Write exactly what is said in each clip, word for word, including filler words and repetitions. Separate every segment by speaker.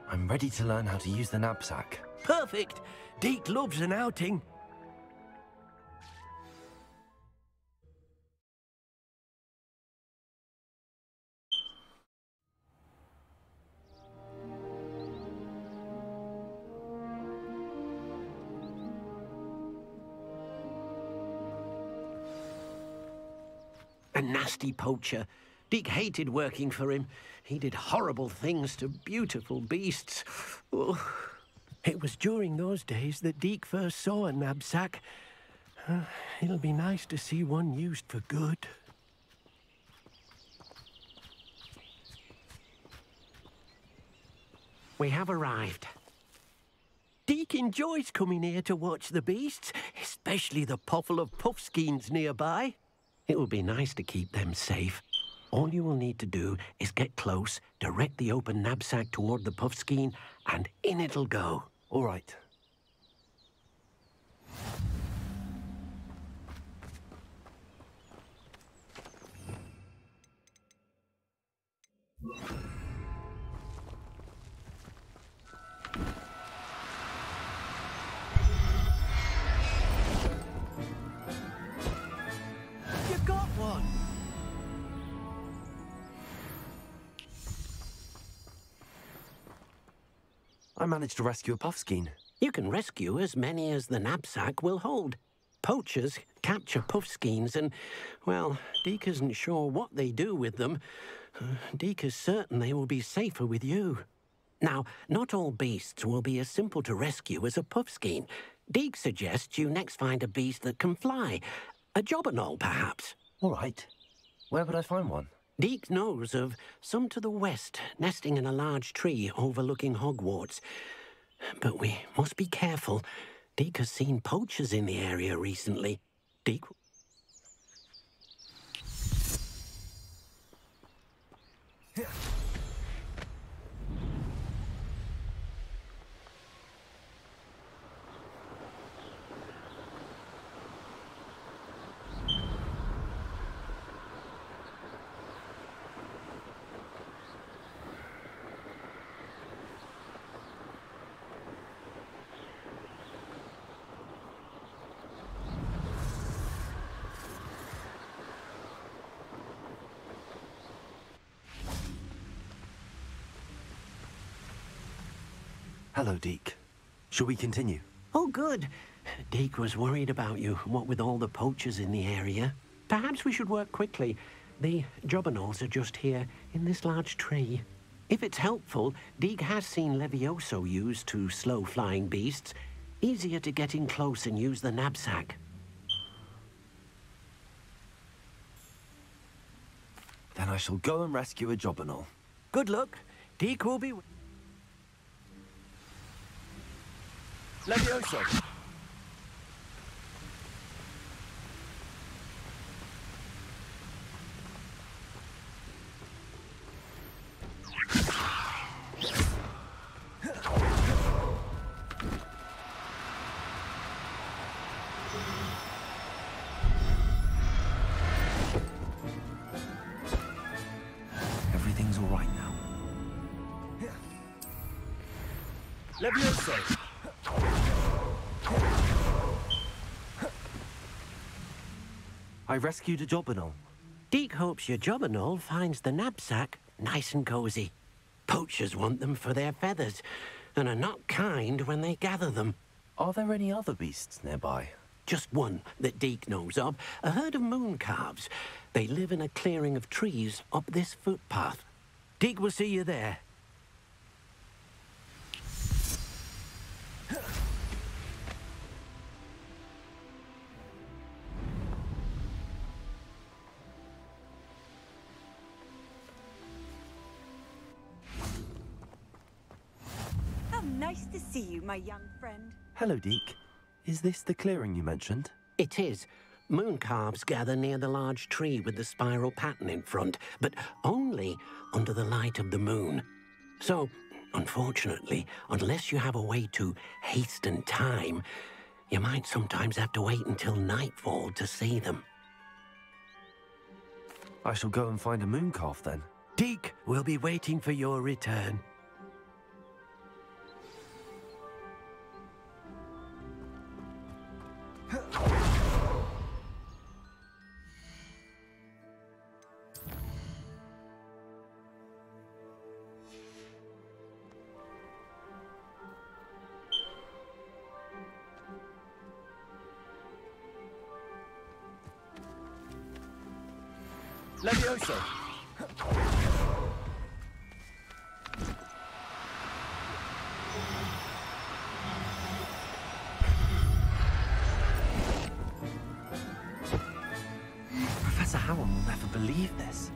Speaker 1: I'm ready to learn how to use the knapsack.
Speaker 2: Perfect! Deke loves an outing. A nasty poacher. Deke hated working for him. He did horrible things to beautiful beasts. Oh. It was during those days that Deke first saw a knapsack. Uh, it'll be nice to see one used for good. We have arrived. Deke enjoys coming here to watch the beasts, especially the potful of puffskeins nearby. It will be nice to keep them safe. All you will need to do is get close, direct the open knapsack toward the puffskein, and in it'll go.
Speaker 1: All right.
Speaker 2: You got one!
Speaker 1: I managed to rescue a puffskein.
Speaker 2: You can rescue as many as the knapsack will hold. Poachers capture puffskeins and, well, Deke isn't sure what they do with them. Uh, Deke is certain they will be safer with you. Now, not all beasts will be as simple to rescue as a puffskein. Deke suggests you next find a beast that can fly. A jobberknoll, perhaps.
Speaker 1: All right. Where would I find one?
Speaker 2: Deke knows of some to the west, nesting in a large tree overlooking Hogwarts. But we must be careful. Deke has seen poachers in the area recently. Deke...
Speaker 1: Hello, Deke. Shall we continue?
Speaker 2: Oh, good. Deke was worried about you, what with all the poachers in the area. Perhaps we should work quickly. The jobberknolls are just here, in this large tree. If it's helpful, Deke has seen Levioso used to slow flying beasts. Easier to get in close and use the knapsack.
Speaker 1: Then I shall go and rescue a jobberknoll.
Speaker 2: Good luck. Deke will be...
Speaker 1: Levioso! Everything's all right now. Levioso! I rescued a jobberknoll.
Speaker 2: Deke hopes your jobberknoll finds the knapsack nice and cozy. Poachers want them for their feathers, and are not kind when they gather them.
Speaker 1: Are there any other beasts nearby?
Speaker 2: Just one that Deke knows of, a herd of moon calves. They live in a clearing of trees up this footpath. Deke will see you there.
Speaker 3: Nice to see you, my young friend.
Speaker 1: Hello, Deke. Is this the clearing you mentioned?
Speaker 2: It is. Moon calves gather near the large tree with the spiral pattern in front, but only under the light of the moon. So, unfortunately, unless you have a way to hasten time, you might sometimes have to wait until nightfall to see them.
Speaker 1: I shall go and find a moon calf then.
Speaker 2: Deke will be waiting for your return.
Speaker 1: Levioso! Professor Howell will never believe this.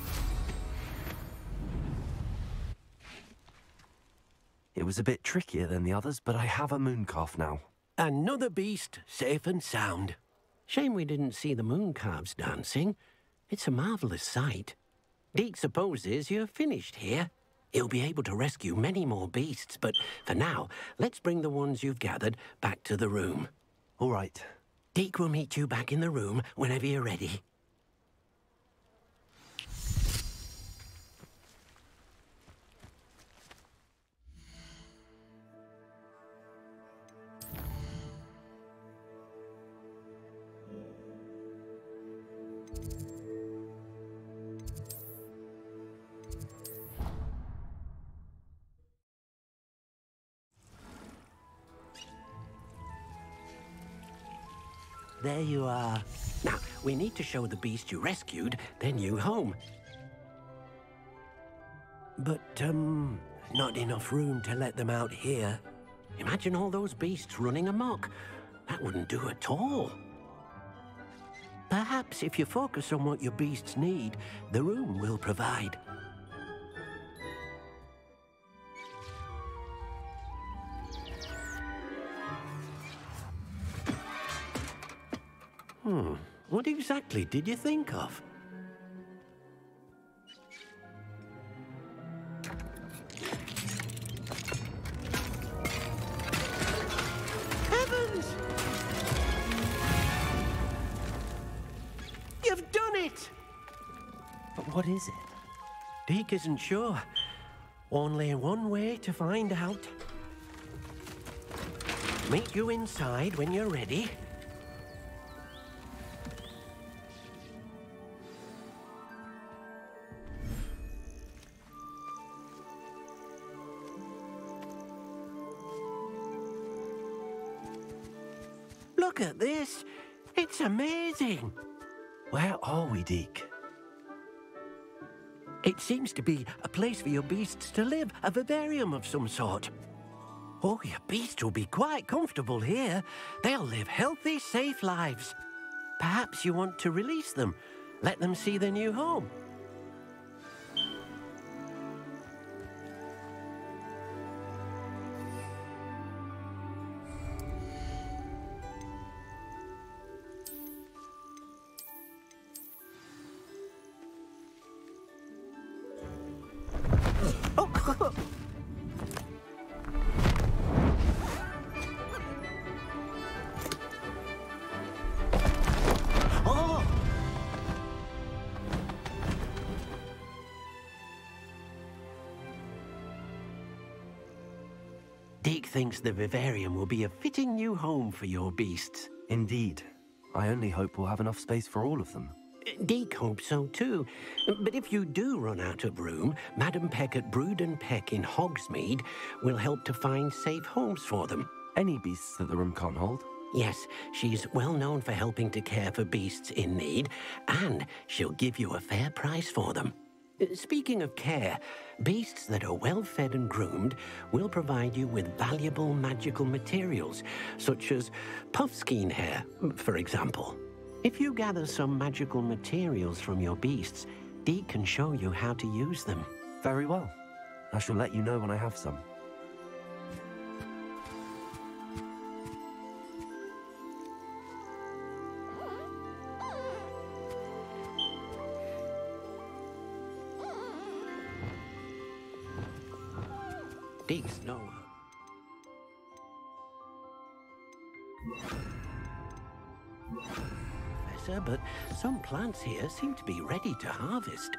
Speaker 1: It was a bit trickier than the others, but I have a moon calf now.
Speaker 2: Another beast, safe and sound. Shame we didn't see the moon calves dancing. It's a marvellous sight. Deke supposes you're finished here. He'll be able to rescue many more beasts, but for now, let's bring the ones you've gathered back to the room.
Speaker 1: All right.
Speaker 2: Deke will meet you back in the room whenever you're ready. There you are. Now, we need to show the beast you rescued their new home. But, um, not enough room to let them out here. Imagine all those beasts running amok. That wouldn't do at all. Perhaps if you focus on what your beasts need, the room will provide. Hmm, what exactly did you think of? Heavens! You've done it!
Speaker 1: But what is it?
Speaker 2: Deke isn't sure. Only one way to find out. Meet you inside when you're ready. Look at this. It's amazing.
Speaker 1: Where are we, Deke?
Speaker 2: It seems to be a place for your beasts to live, a vivarium of some sort. Oh, your beasts will be quite comfortable here. They'll live healthy, safe lives. Perhaps you want to release them, let them see their new home. Deke thinks the vivarium will be a fitting new home for your beasts.
Speaker 1: Indeed. I only hope we'll have enough space for all of them.
Speaker 2: Deke hopes so too. But if you do run out of room, Madam Peck at Brood and Peck in Hogsmeade will help to find safe homes for them.
Speaker 1: Any beasts that the room can't hold?
Speaker 2: Yes, she's well known for helping to care for beasts in need, and she'll give you a fair price for them. Speaking of care, beasts that are well fed and groomed will provide you with valuable magical materials, such as puffskein hair, for example. If you gather some magical materials from your beasts, Deke can show you how to use them.
Speaker 1: Very well. I shall let you know when I have some.
Speaker 2: Deke's no. Professor, but some plants here seem to be ready to harvest.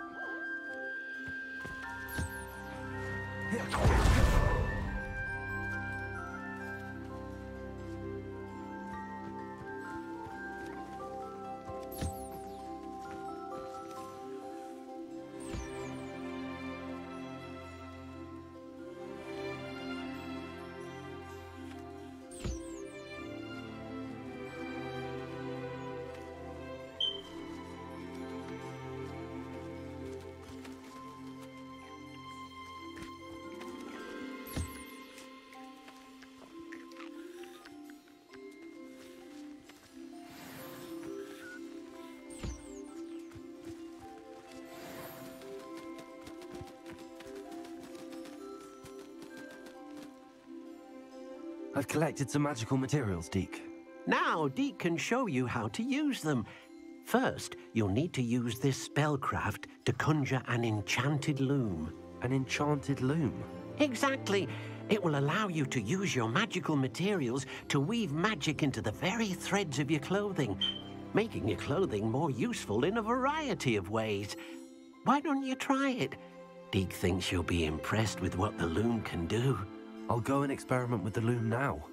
Speaker 1: I've collected some magical materials, Deke.
Speaker 2: Now, Deke can show you how to use them. First, you'll need to use this spellcraft to conjure an enchanted loom.
Speaker 1: An enchanted loom?
Speaker 2: Exactly. It will allow you to use your magical materials to weave magic into the very threads of your clothing, making your clothing more useful in a variety of ways. Why don't you try it? Deke thinks you'll be impressed with what the loom can do.
Speaker 1: I'll go and experiment with the loom now.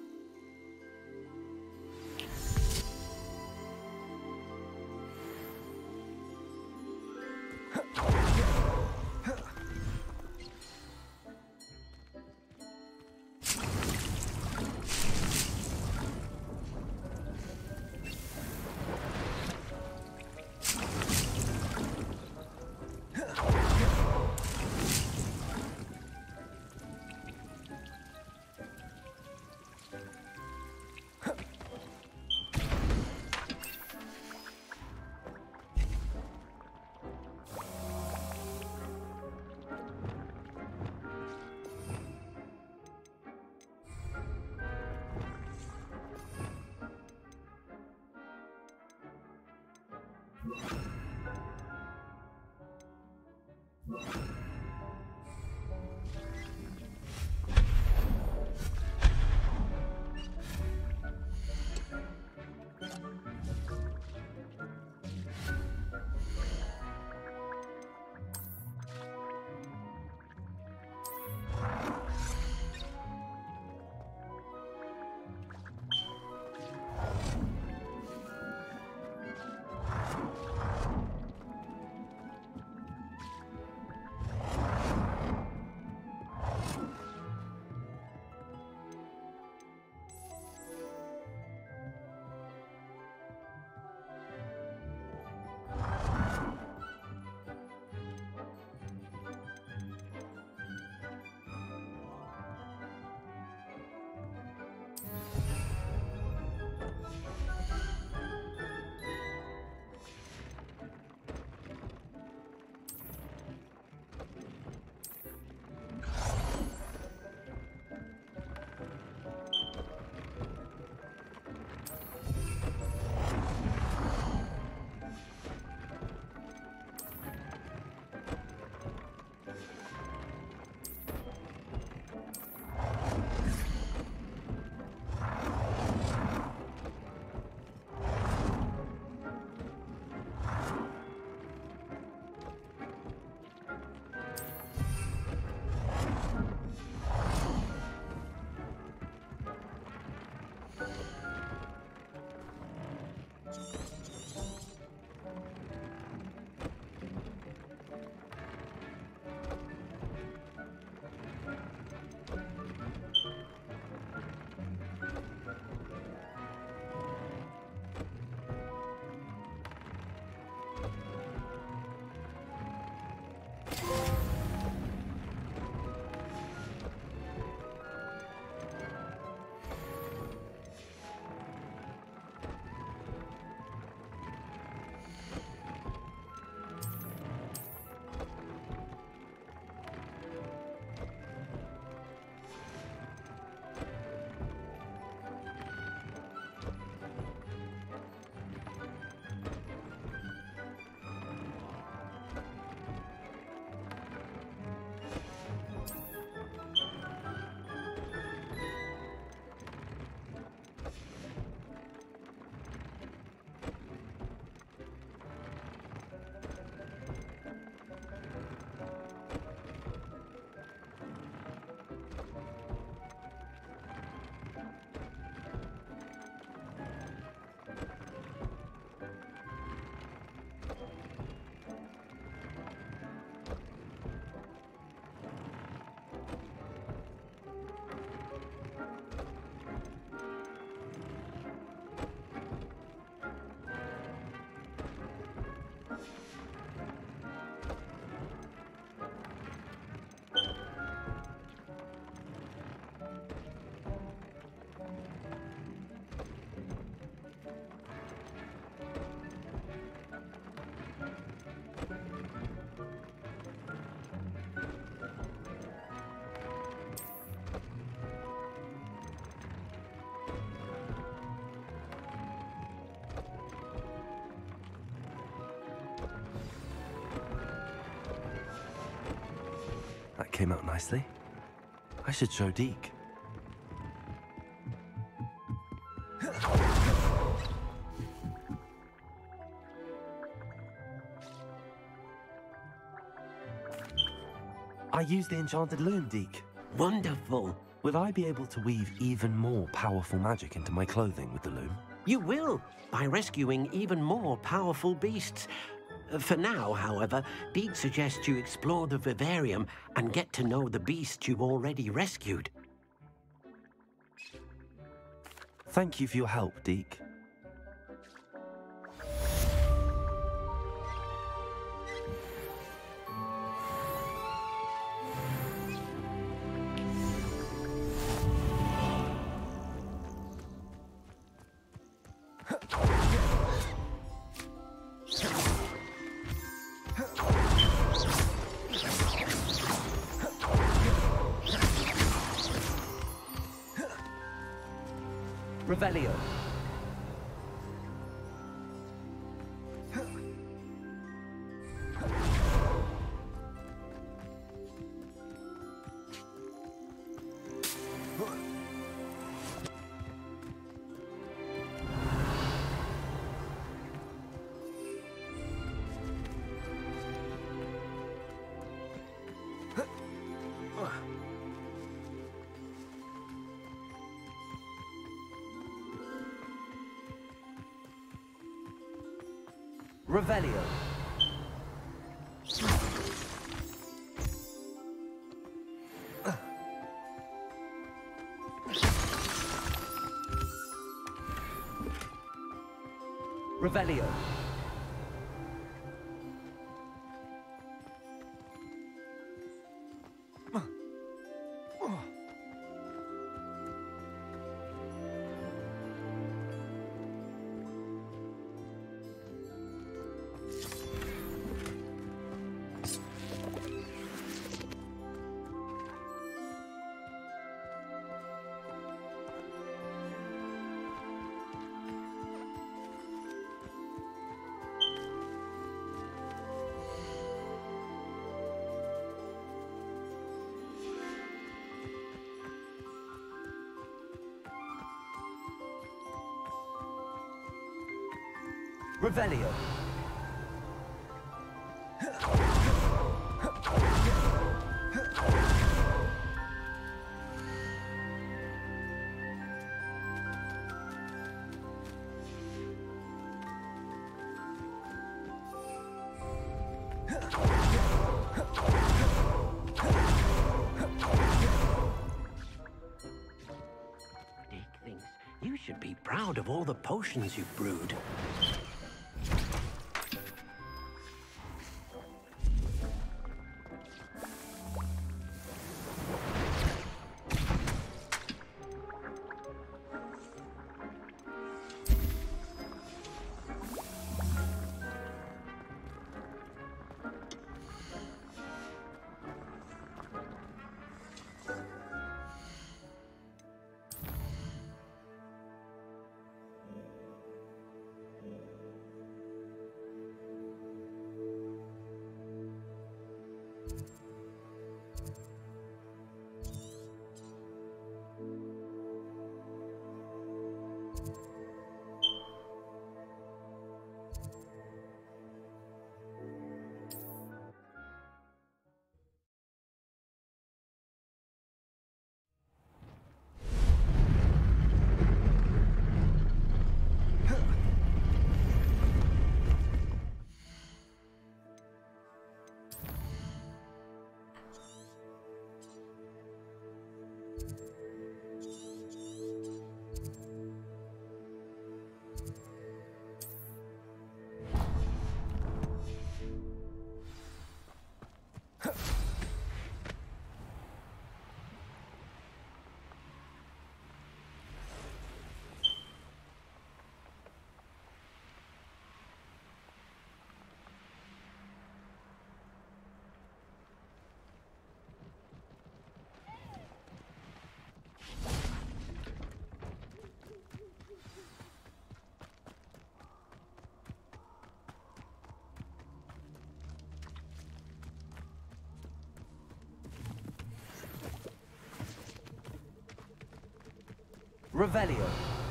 Speaker 1: came out nicely. I should show Deke. I used the enchanted loom, Deke.
Speaker 2: Wonderful.
Speaker 1: Will I be able to weave even more powerful magic into my clothing with the loom?
Speaker 2: You will, by rescuing even more powerful beasts. For now, however, Deke suggests you explore the vivarium and get to know the beasts you've already rescued.
Speaker 1: Thank you for your help, Deke.
Speaker 4: Revelio. Revelio. Revelio. Revelio.
Speaker 2: Deke thinks you should be proud of all the potions you've brewed.
Speaker 4: Revelio.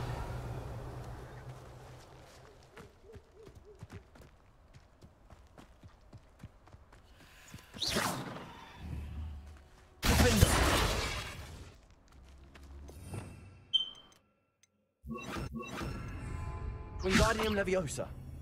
Speaker 4: Defender. Wingardium Leviosa.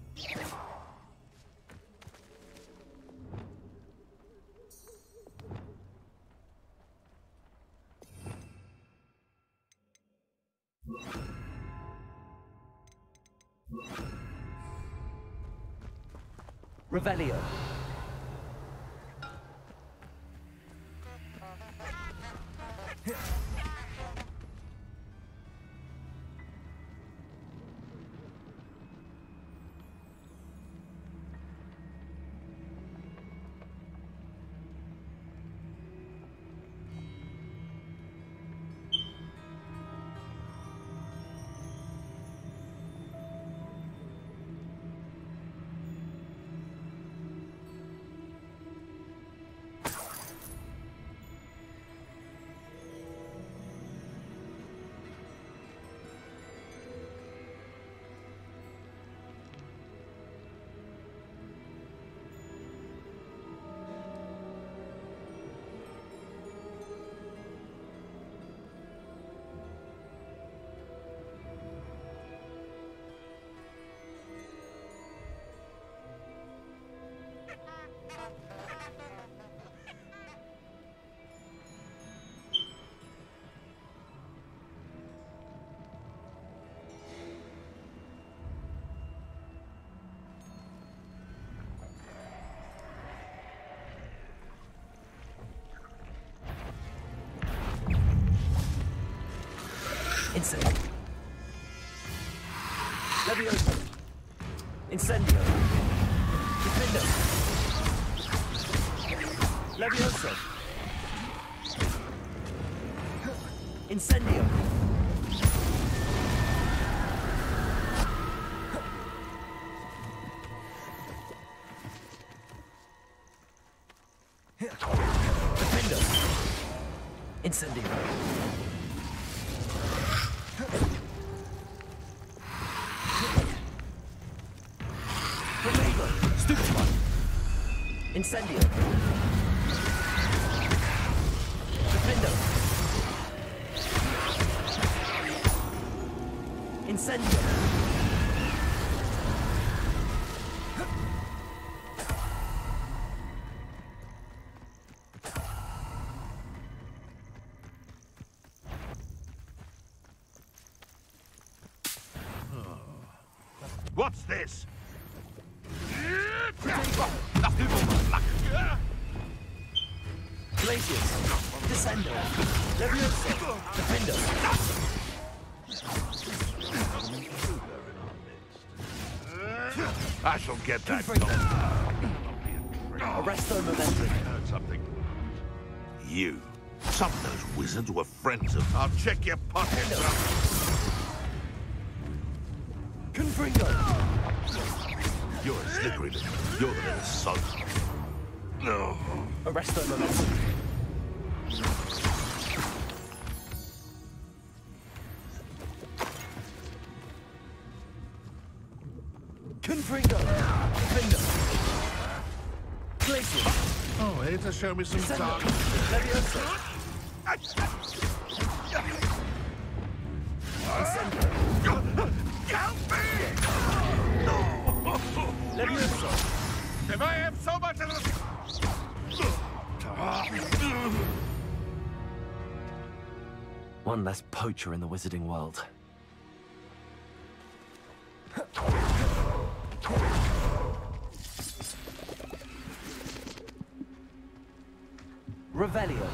Speaker 4: Revelio. Incendio. Leviosa. Incendio. Defender. Leviosa. Incendio. Defender. Incendio. Incendio. Defender. Incendio.
Speaker 5: What's this?
Speaker 4: Glacius. Descendo. Leviosa. Defender.
Speaker 5: I shall get that.
Speaker 4: Arresto Momentum.
Speaker 5: Heard something. You. Some of those wizards were friends of. I'll check your pockets.
Speaker 4: Confringo.
Speaker 5: You're a slippery little. You're the little son. No.
Speaker 4: Arresto Momentum. Confringo. Defender. Glacius.
Speaker 5: Oh, here to show me some time.
Speaker 4: Leviosa. Incendio.
Speaker 5: Help me!
Speaker 4: Leviosa.
Speaker 5: If I have so much of this...
Speaker 1: One less poacher in the wizarding world.
Speaker 4: Revelio.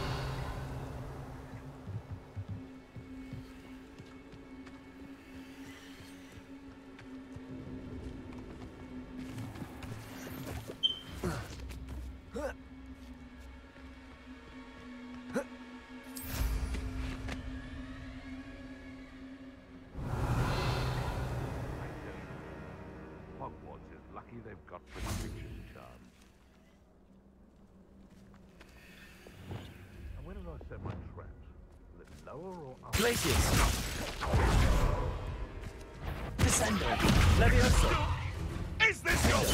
Speaker 5: Hogwarts is lucky they've got prescription charms. And where did I set my traps? A little lower or up?
Speaker 4: Glacius. Incendio. Levioso.
Speaker 5: Is this your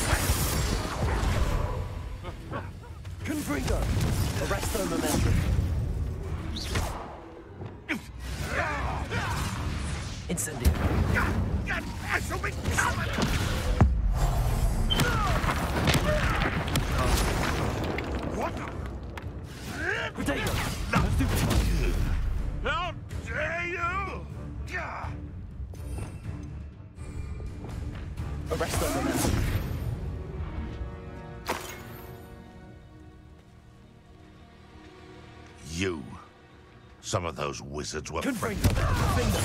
Speaker 4: Confringo. Arresto momentum. Incendio.
Speaker 5: I shall be covered! What?
Speaker 4: Protego.
Speaker 5: How dare you?
Speaker 4: Arresto momentum.
Speaker 5: You. Some of those wizards were
Speaker 4: Confringo. Finger.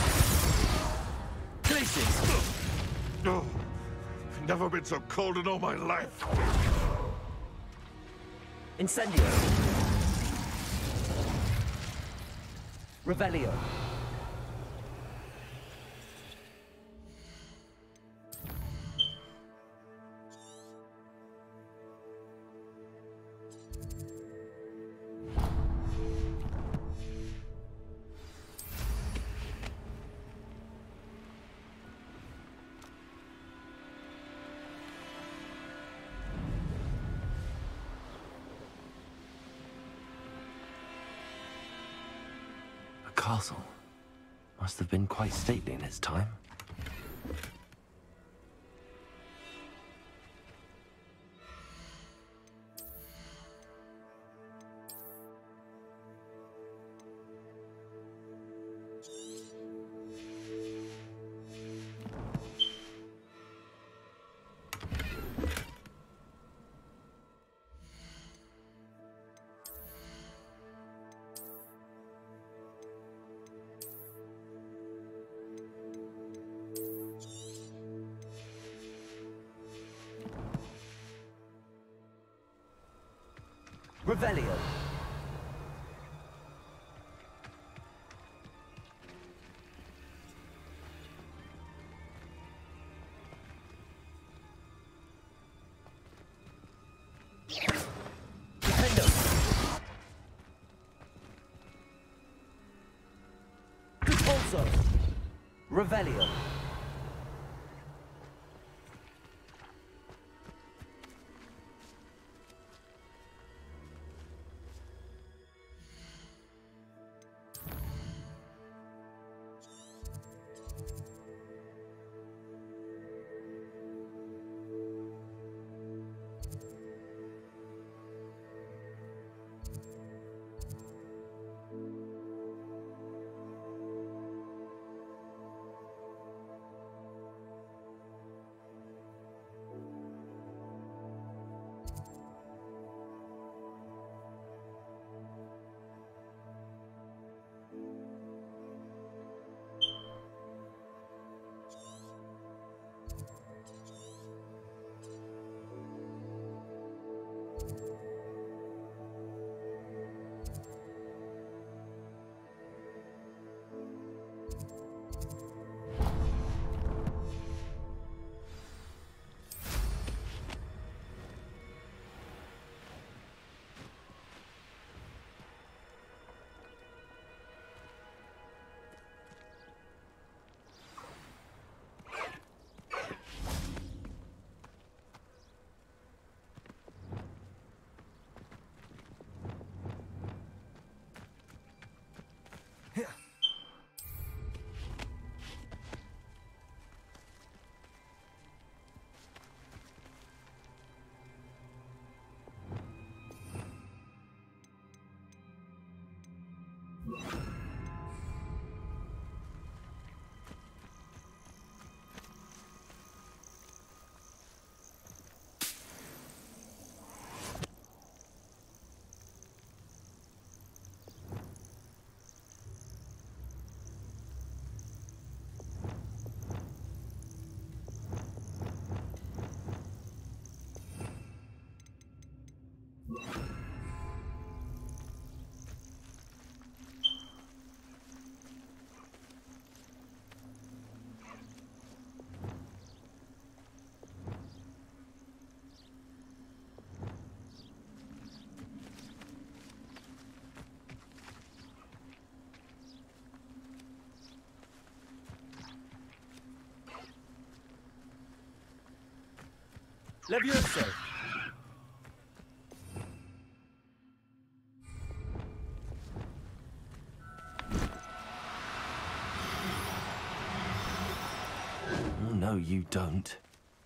Speaker 4: Glacius.
Speaker 5: Oh, never been so cold in all my life.
Speaker 4: Incendio. Revelio.
Speaker 1: Castle. Must have been quite stately in its time.
Speaker 4: Revelio. Defendo. Repulso. Revelio. Levioso!
Speaker 1: Oh, no, you don't.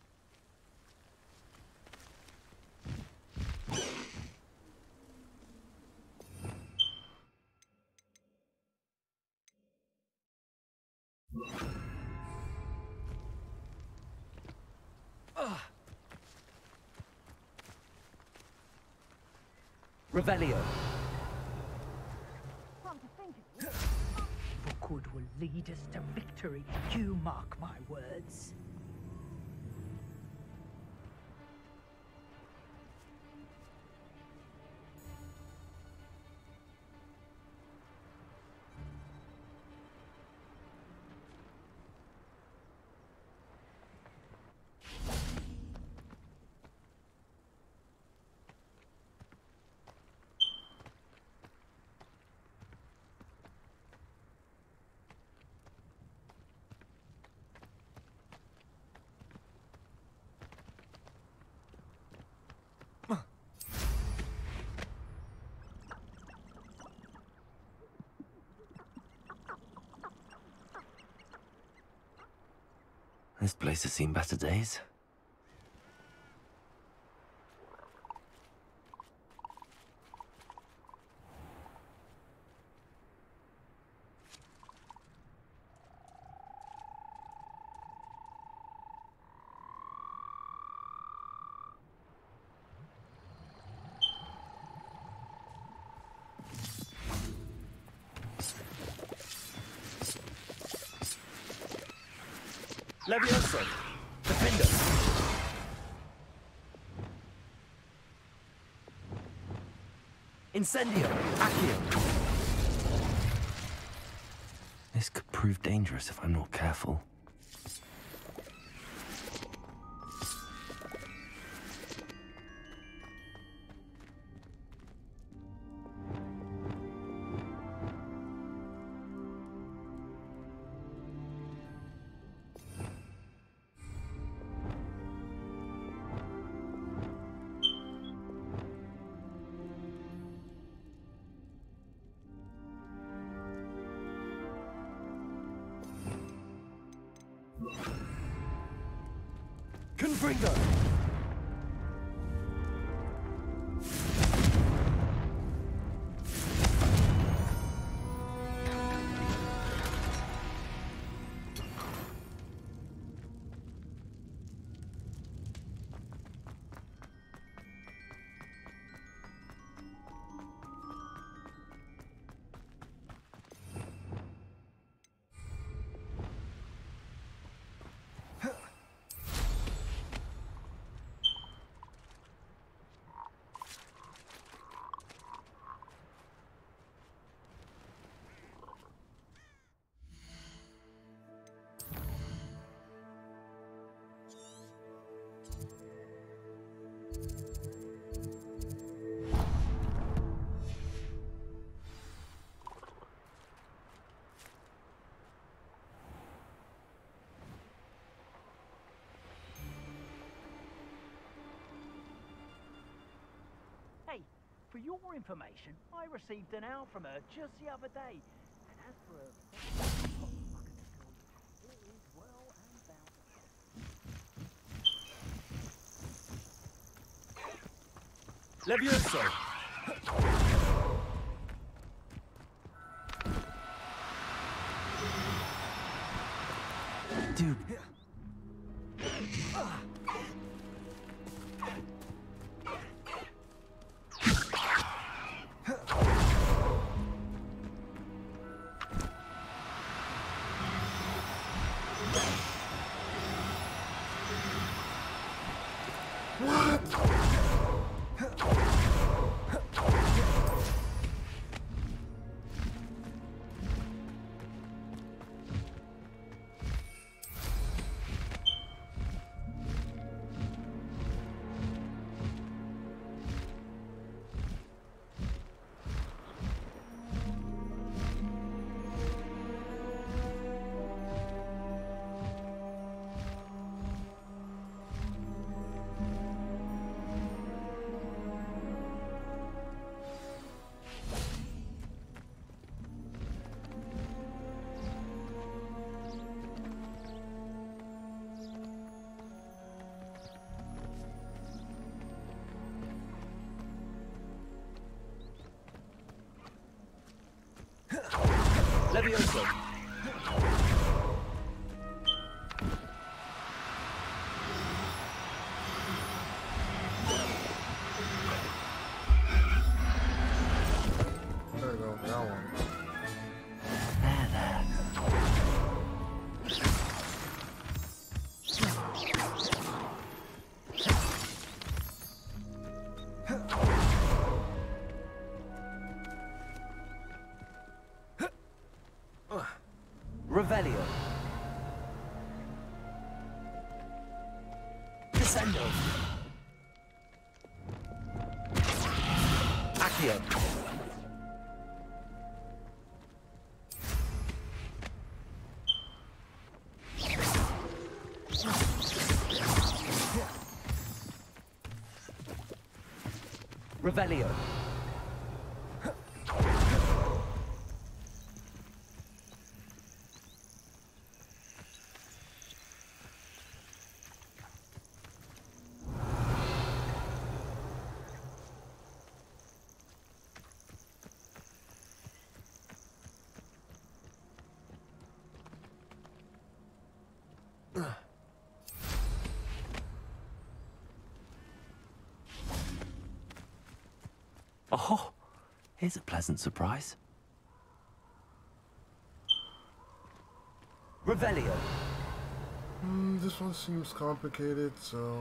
Speaker 4: Revelio.
Speaker 6: For good will lead us to victory. You mark my words.
Speaker 1: This place has seen better days.
Speaker 4: Levioso! Defender! Incendio! Accio!
Speaker 1: This could prove dangerous if I'm not careful.
Speaker 4: Confringo!
Speaker 7: Hey, for your information, I received an owl from her just the other day. And as for her... it is well and bountiful.
Speaker 4: Levioso!
Speaker 1: Dude.
Speaker 4: Levioso.
Speaker 8: There we go, that one.
Speaker 1: There, there.
Speaker 4: Revelio. Descendo. Accio. Revelio.
Speaker 1: Oh, here's a pleasant surprise.
Speaker 4: Revelio.
Speaker 8: Hmm, this one seems complicated, so...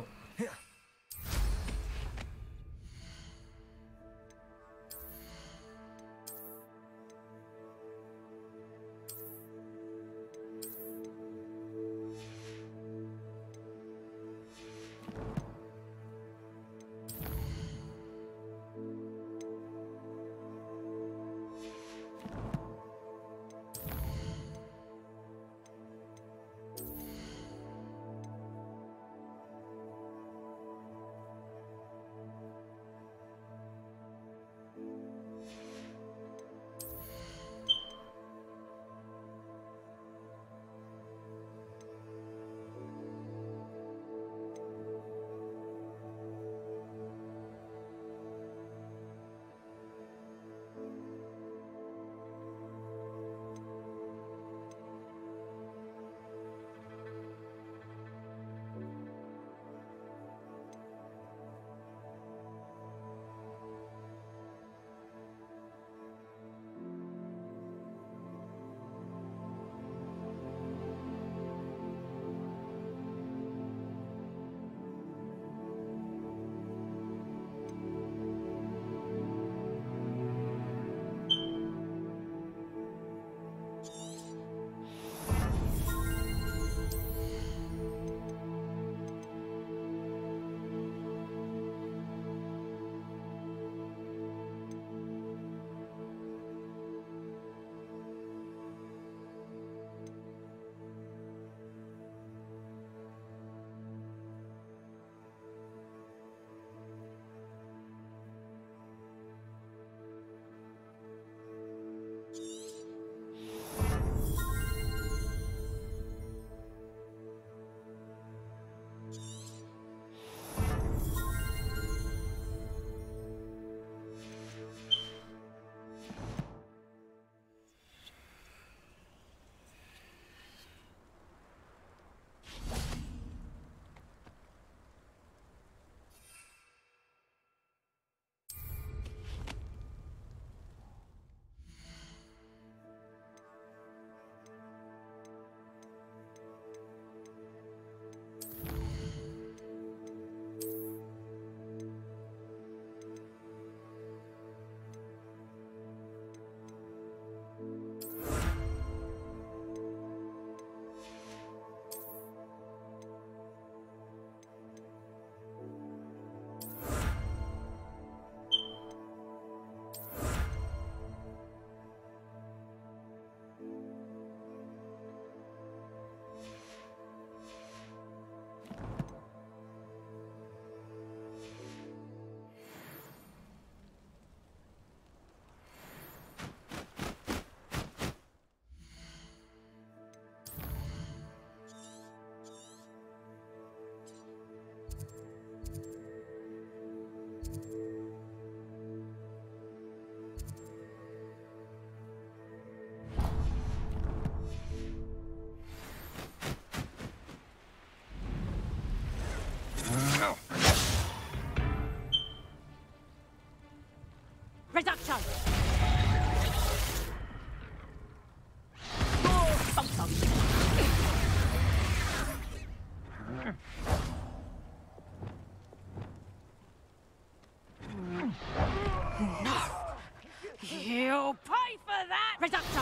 Speaker 9: Reductor!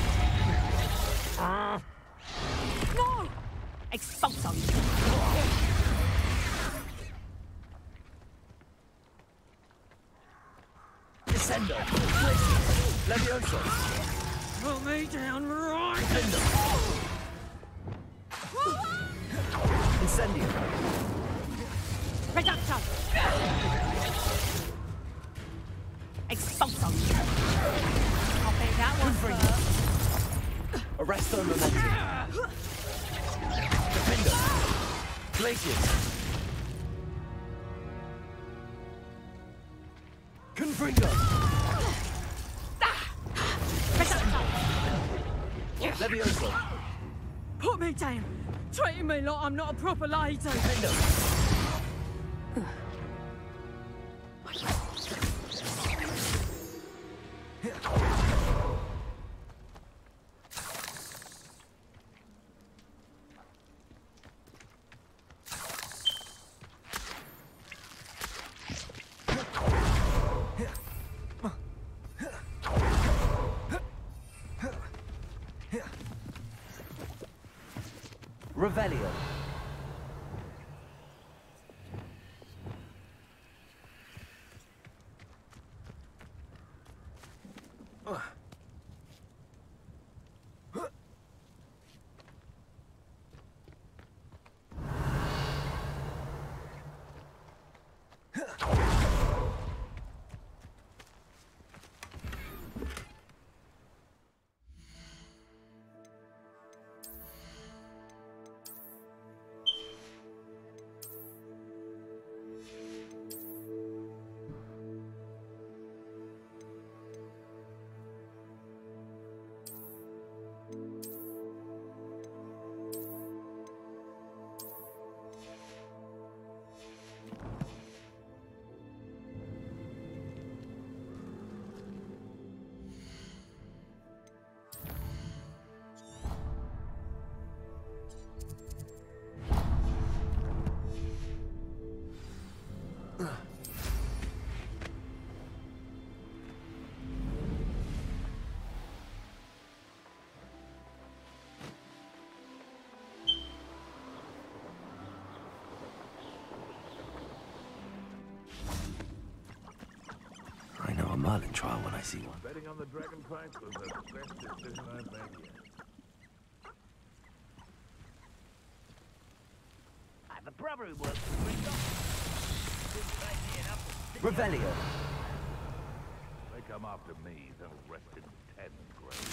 Speaker 9: No! Expulso!
Speaker 4: Descendo. Levioso.
Speaker 9: Put me down right!
Speaker 4: Defender. Incendio.
Speaker 9: Reductor! Expulso! I'll bet that one first.
Speaker 4: Arresto Momentum. Defender. Glacius. Confringo.
Speaker 9: Reductor!
Speaker 4: Levioso.
Speaker 9: Put me down! Treating me like I'm not a proper lady!
Speaker 4: Defender. Revelio.
Speaker 1: I know a Merlin trial when I see one.
Speaker 5: Betting on the dragon price was the best decision I've made yet.
Speaker 7: I have a brother who works for Gringo.
Speaker 4: Revelio.
Speaker 5: They come after me, they'll rest in ten graves.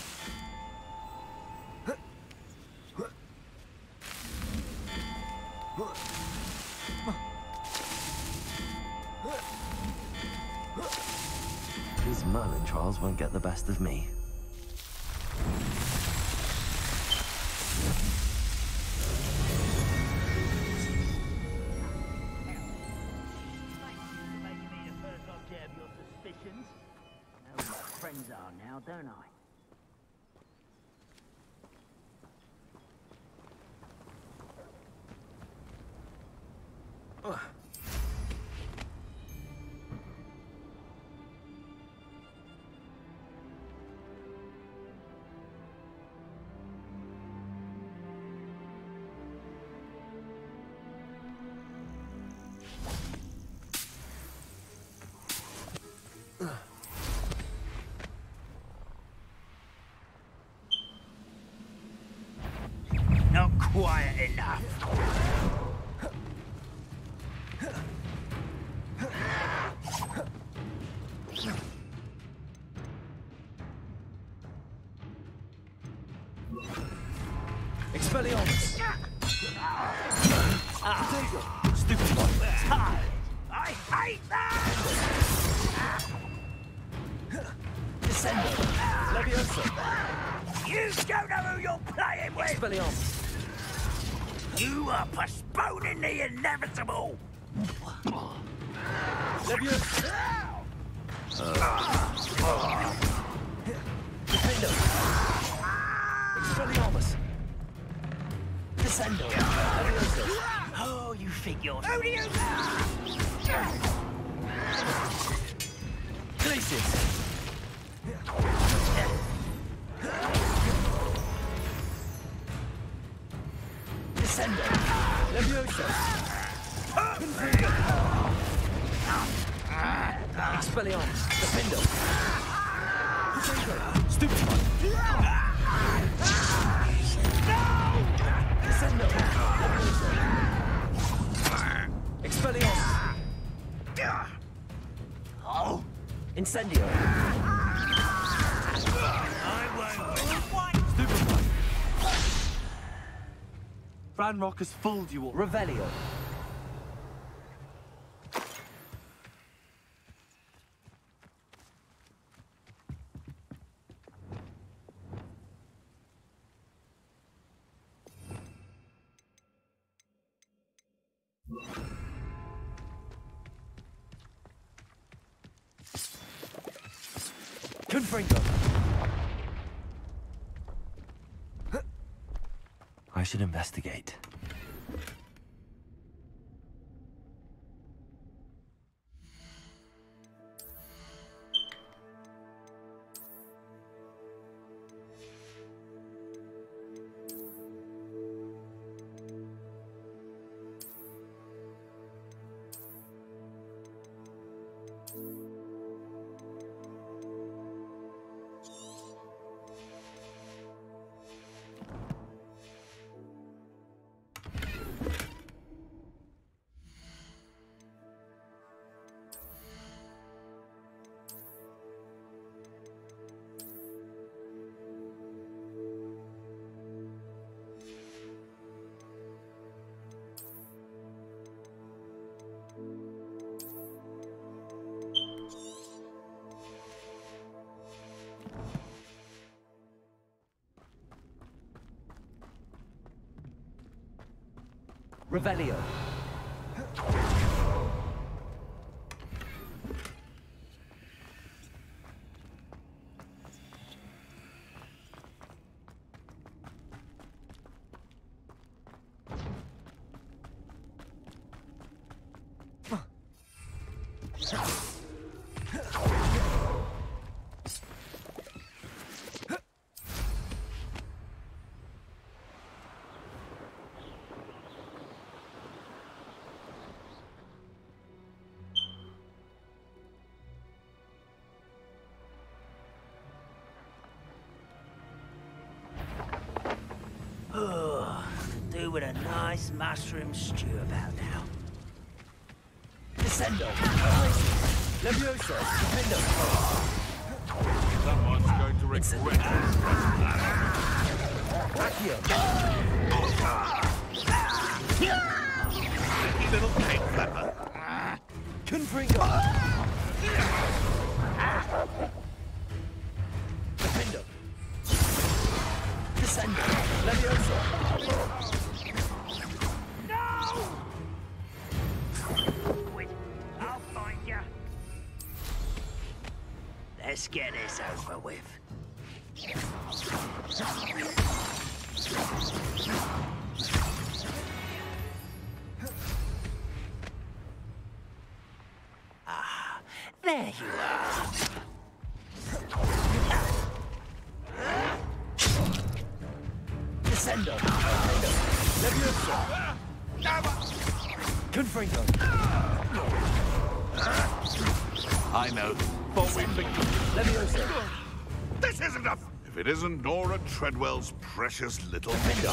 Speaker 1: These Merlin trials won't get the best of me.
Speaker 7: Making me the first object of your suspicions. I know who my friends are now, don't I? Not quiet enough.
Speaker 4: Expelliarmus.
Speaker 7: Ah,
Speaker 4: Stupid one.
Speaker 7: I hate that!
Speaker 4: Descendo. Levioso.
Speaker 7: You don't know who you're playing with!
Speaker 4: Expelliarmus.
Speaker 7: You are postponing the inevitable!
Speaker 4: Levioso. Defendo. Expelliarmus. Descendo. Levioso.
Speaker 7: Oh, you think you're... Who do you...
Speaker 4: Glacius. Descendo. Levioso. Confringo. Expelliarmus. Defendo. Stupefy. Descendo. Expelliarmus. Oh. Incendio. Stupefy.
Speaker 10: Ranrock has fooled you all.
Speaker 4: Revelio. Confringo.
Speaker 1: I should investigate.
Speaker 4: Revelio.
Speaker 7: Oh, do with a nice mushroom stew about now.
Speaker 4: Descendo. Levioso. Defendo.
Speaker 5: Someone's going to regret it.
Speaker 4: Accio.
Speaker 5: Sneaky little cake flapper.
Speaker 4: Confringo. Defendo. Descendo. Levioso.
Speaker 7: Wait, I'll find ya. Let's get this over with. Ah, there you are.
Speaker 4: Descendo. Levioso. Confringo.
Speaker 5: I know. Thought we'd been...
Speaker 4: Levioso.
Speaker 5: This isn't enough! If it isn't Nora Treadwell's precious little
Speaker 4: Defendo.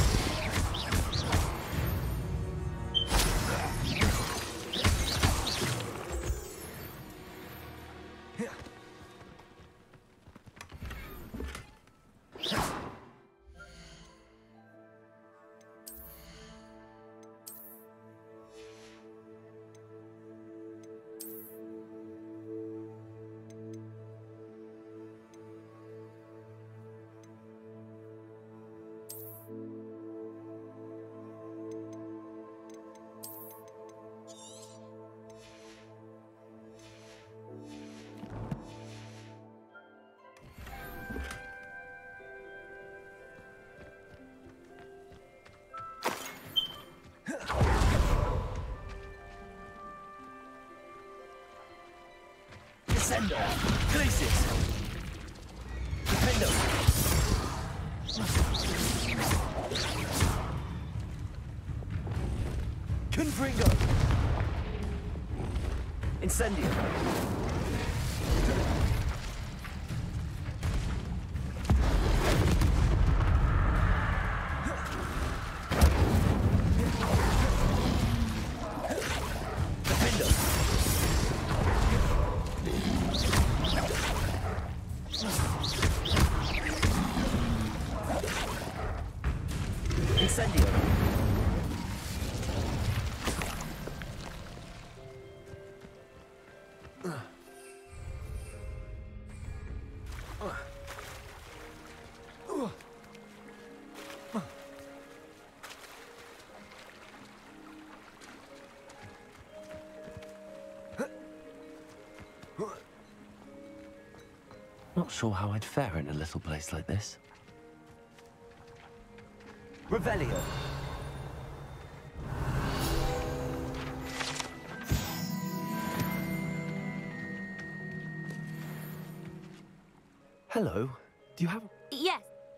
Speaker 4: Descendo. Glacius. Defendo. Confringo! Incendio! Incendio!
Speaker 1: Not sure how I'd fare in a little place like this.
Speaker 4: Revelio!
Speaker 1: Hello. Do you have...
Speaker 11: Yes.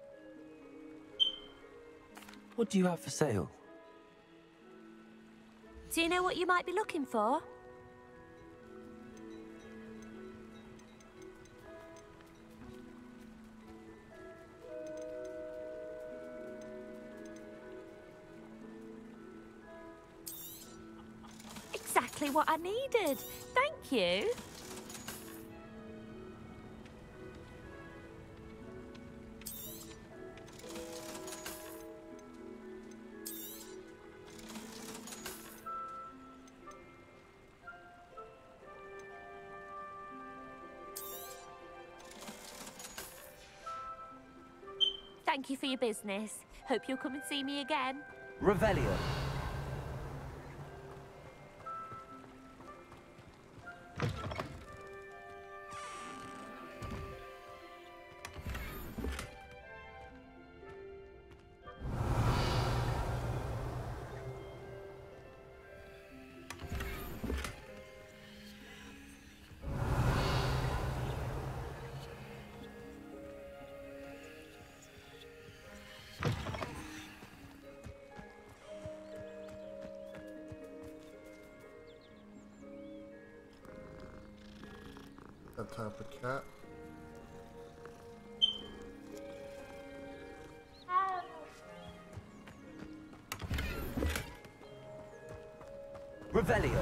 Speaker 1: What do you have for sale?
Speaker 11: Do you know what you might be looking for? Exactly what I needed. Thank you. Thank you for your business. Hope you'll come and see me again.
Speaker 4: Revelio!
Speaker 8: That type of cat.
Speaker 4: Revelio!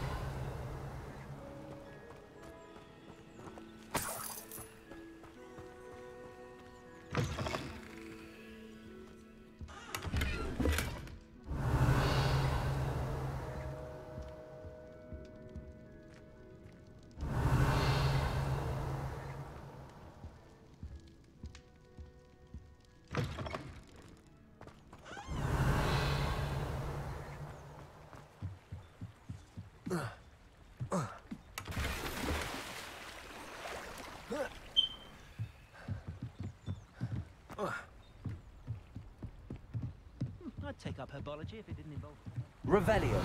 Speaker 7: I'd take up herbology if it didn't involve...
Speaker 4: Revelio!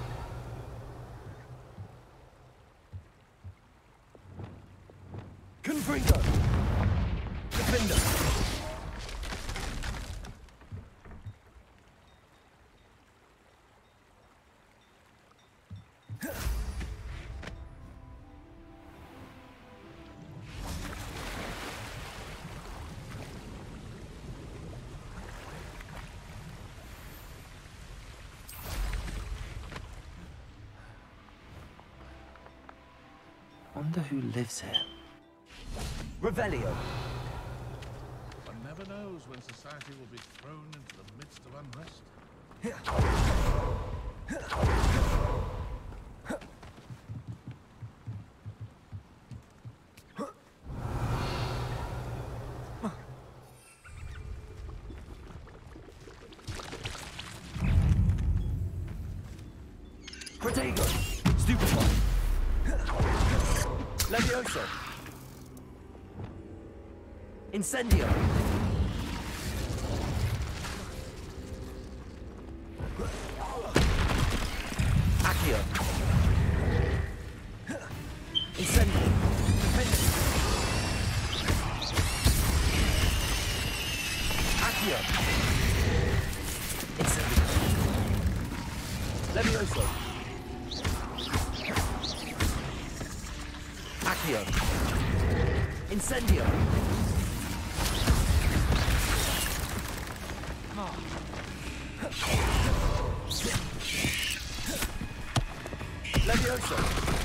Speaker 4: Confringo! Defender!
Speaker 1: Wonder who lives here.
Speaker 4: Revelio!
Speaker 5: One never knows when society will be thrown into the midst of unrest.
Speaker 4: Protego! Stupefy! Levioso! Incendio! Accio! Incendio! Defender! Accio! Incendio! Levioso. Accio. Incendio. Levioso.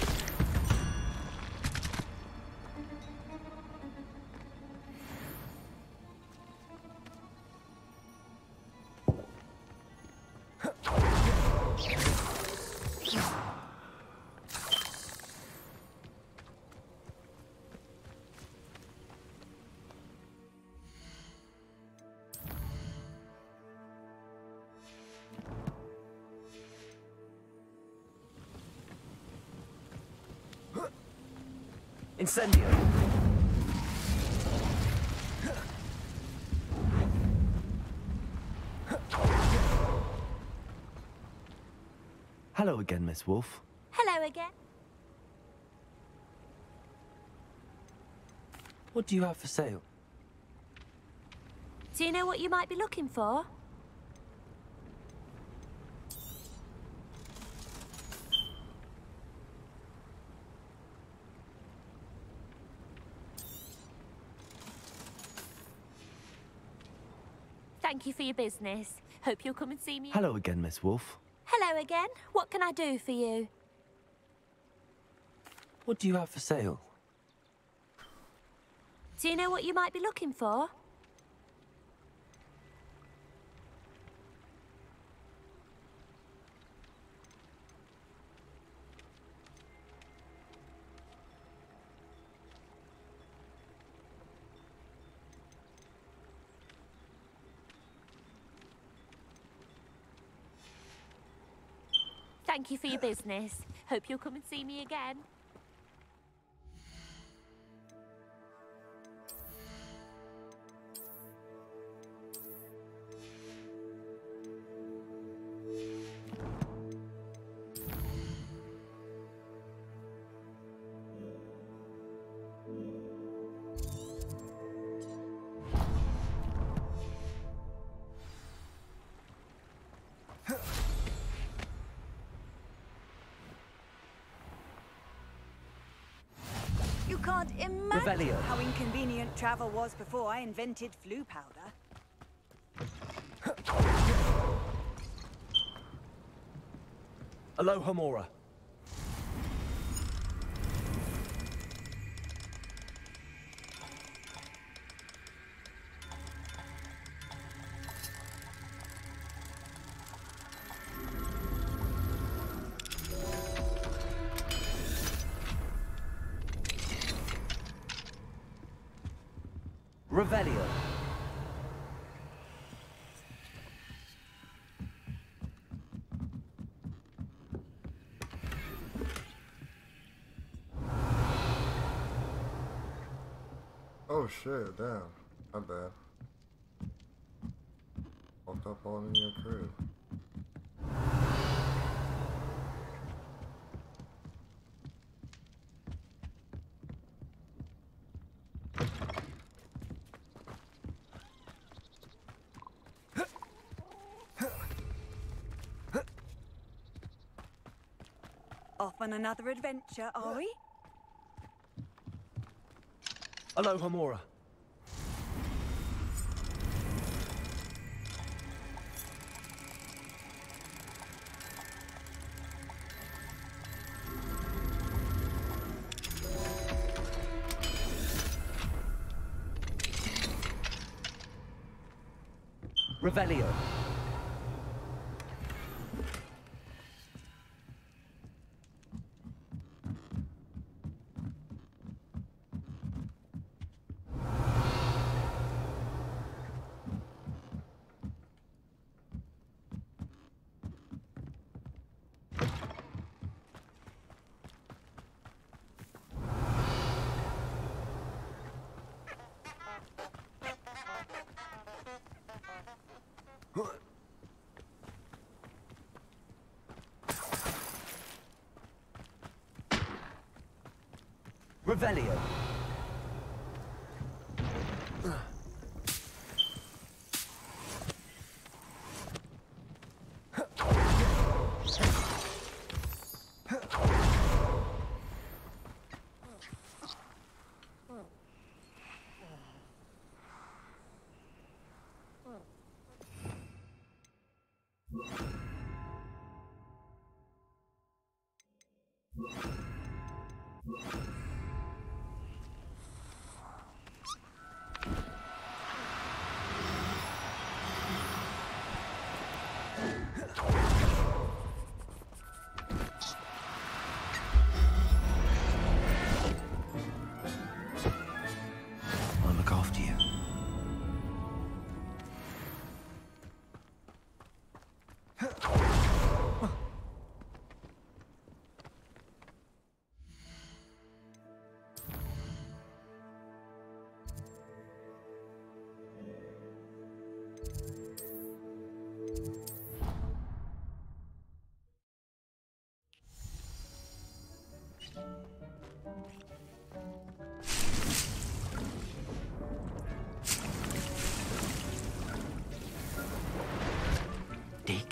Speaker 4: Incendio.
Speaker 1: Hello again, Miss Wolf.
Speaker 11: Hello again.
Speaker 1: What do you have for sale?
Speaker 11: Do you know what you might be looking for? Thank you for your business. Hope you'll come and see me.
Speaker 1: Hello again, Miss Wolf.
Speaker 11: Hello again. What can I do for you?
Speaker 1: What do you have for sale?
Speaker 11: Do you know what you might be looking for? Thank you for your business. Hope you'll come and see me again.
Speaker 3: You can't imagine
Speaker 4: Revelio.
Speaker 3: how inconvenient travel was before I invented flu powder.
Speaker 4: Alohomora. Revelio.
Speaker 8: Oh shit, damn. My bad. Walked up all in your crib.
Speaker 3: Off on another adventure, are we?
Speaker 4: Alohomora. Revelio. Revelio.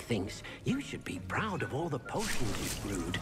Speaker 2: thinks you should be proud of all the potions you've brewed.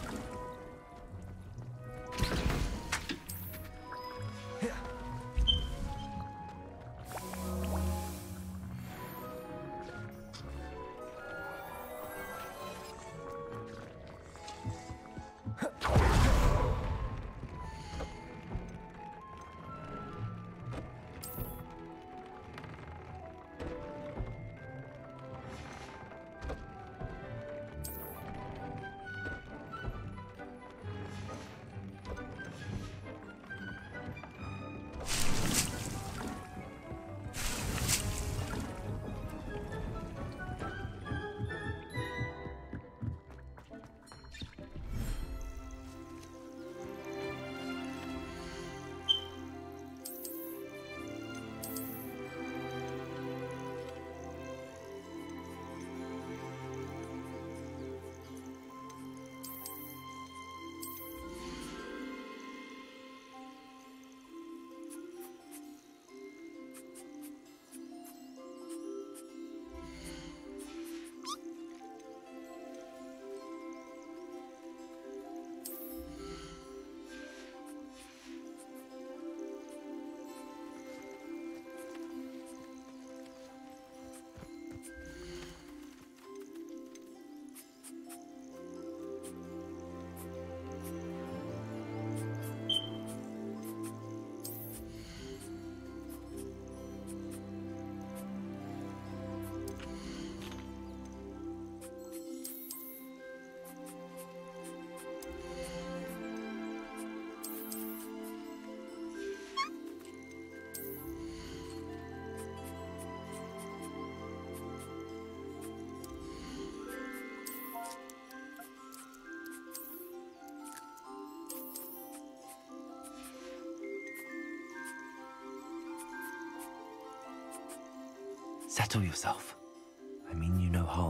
Speaker 1: Settle yourself. I mean you no harm.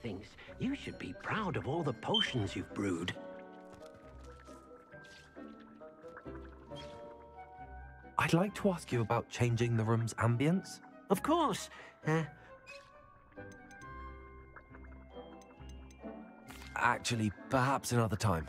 Speaker 2: things. You should be proud of all the potions you've brewed.
Speaker 1: I'd like to ask you about changing the room's ambience.
Speaker 2: Of course. Uh,
Speaker 1: Actually, perhaps another time.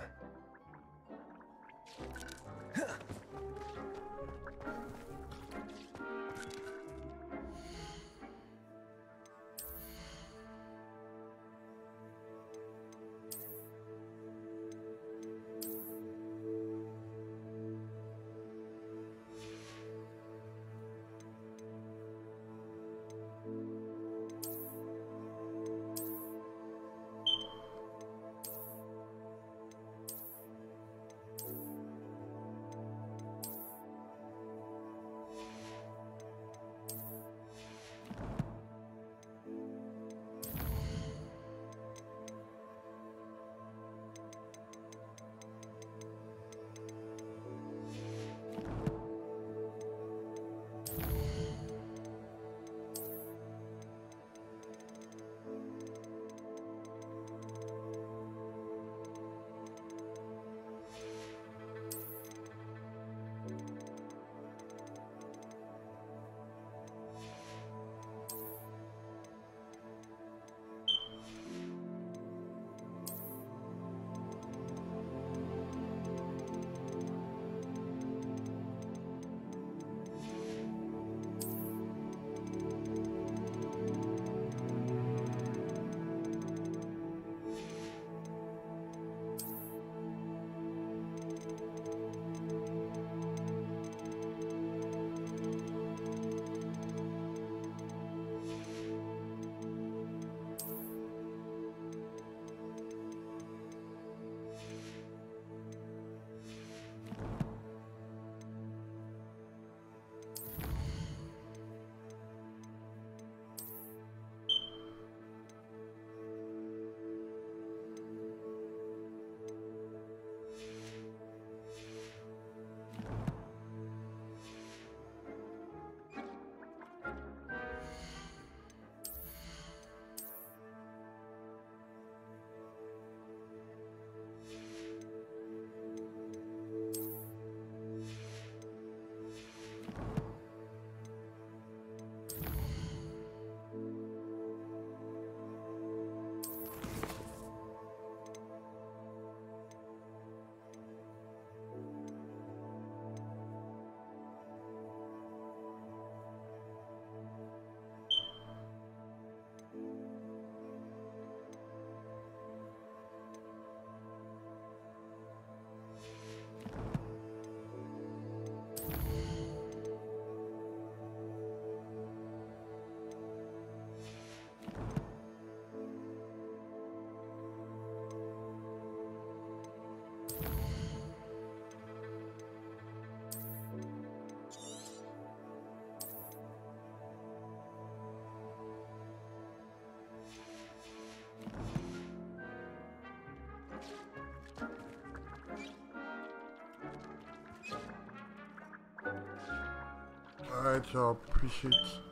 Speaker 8: Alright, y'all. Appreciate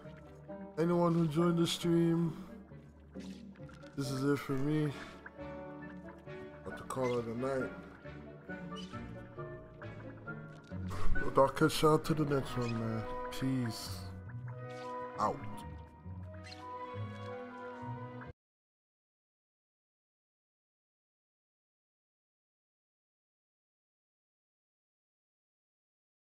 Speaker 8: anyone who joined the stream. This is it for me. About to call it a night. But I'll catch y'all to the next one, man. Peace out.